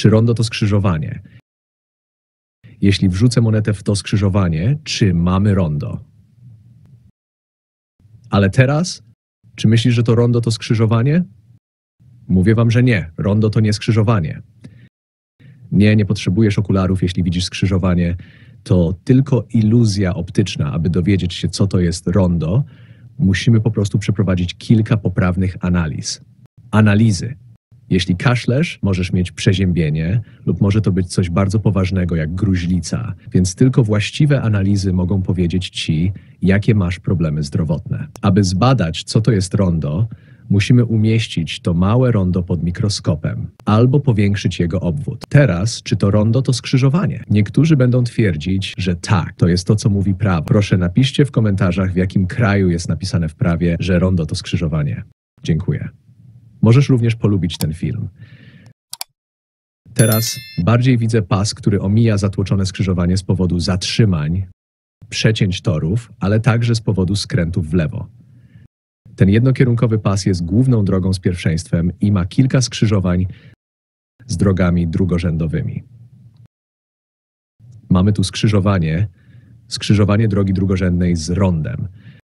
Czy rondo to skrzyżowanie? Jeśli wrzucę monetę w to skrzyżowanie, czy mamy rondo? Ale teraz, czy myślisz, że to rondo to skrzyżowanie? Mówię wam, że nie. Rondo to nie skrzyżowanie. Nie potrzebujesz okularów, jeśli widzisz skrzyżowanie. To tylko iluzja optyczna. Aby dowiedzieć się, co to jest rondo, musimy po prostu przeprowadzić kilka poprawnych analiz. Analizy. Jeśli kaszlesz, możesz mieć przeziębienie lub może to być coś bardzo poważnego jak gruźlica, więc tylko właściwe analizy mogą powiedzieć ci, jakie masz problemy zdrowotne. Aby zbadać, co to jest rondo, musimy umieścić to małe rondo pod mikroskopem albo powiększyć jego obwód. Teraz, czy to rondo to skrzyżowanie? Niektórzy będą twierdzić, że tak, to jest to, co mówi prawo. Proszę, napiszcie w komentarzach, w jakim kraju jest napisane w prawie, że rondo to skrzyżowanie. Dziękuję. Możesz również polubić ten film. Teraz bardziej widzę pas, który omija zatłoczone skrzyżowanie z powodu zatrzymań, przecięć torów, ale także z powodu skrętów w lewo. Ten jednokierunkowy pas jest główną drogą z pierwszeństwem i ma kilka skrzyżowań z drogami drugorzędowymi. Mamy tu skrzyżowanie drogi drugorzędnej z rondem.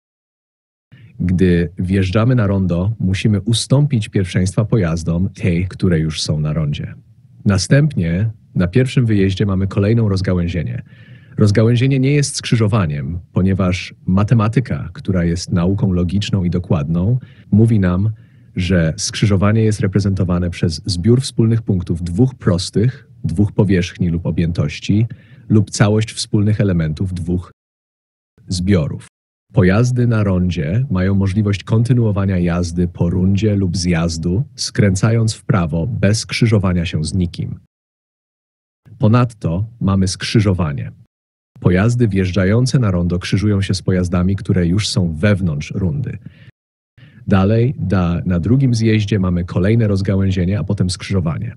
Gdy wjeżdżamy na rondo, musimy ustąpić pierwszeństwa pojazdom, które już są na rondzie. Następnie na pierwszym wyjeździe mamy kolejną rozgałęzienie. Rozgałęzienie nie jest skrzyżowaniem, ponieważ matematyka, która jest nauką logiczną i dokładną, mówi nam, że skrzyżowanie jest reprezentowane przez zbiór wspólnych punktów dwóch prostych, dwóch powierzchni lub objętości lub całość wspólnych elementów dwóch zbiorów. Pojazdy na rondzie mają możliwość kontynuowania jazdy po rundzie lub zjazdu, skręcając w prawo bez skrzyżowania się z nikim. Ponadto mamy skrzyżowanie. Pojazdy wjeżdżające na rondo krzyżują się z pojazdami, które już są wewnątrz rundy. Dalej, na drugim zjeździe mamy kolejne rozgałęzienie, a potem skrzyżowanie.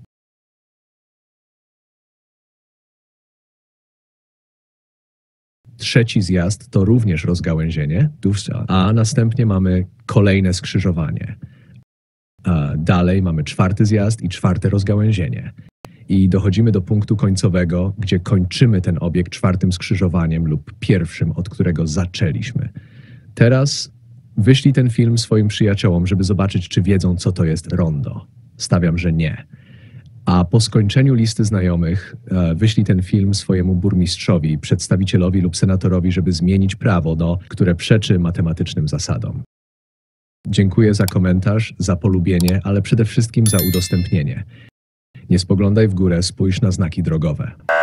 Trzeci zjazd to również rozgałęzienie, a następnie mamy kolejne skrzyżowanie. Dalej mamy czwarty zjazd i czwarte rozgałęzienie. I dochodzimy do punktu końcowego, gdzie kończymy ten obiekt czwartym skrzyżowaniem lub pierwszym, od którego zaczęliśmy. Teraz wyślij ten film swoim przyjaciołom, żeby zobaczyć, czy wiedzą, co to jest rondo. Stawiam, że nie. A po skończeniu listy znajomych wyślij ten film swojemu burmistrzowi, przedstawicielowi lub senatorowi, żeby zmienić prawo, które przeczy matematycznym zasadom. Dziękuję za komentarz, za polubienie, ale przede wszystkim za udostępnienie. Nie spoglądaj w górę, spójrz na znaki drogowe.